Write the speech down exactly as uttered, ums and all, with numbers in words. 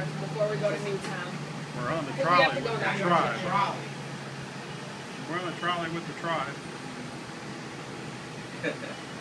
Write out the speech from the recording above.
first before we go to Newtown. We're on the We trolley have to with go the down tribe. Trolley. We're on the trolley with the tribe.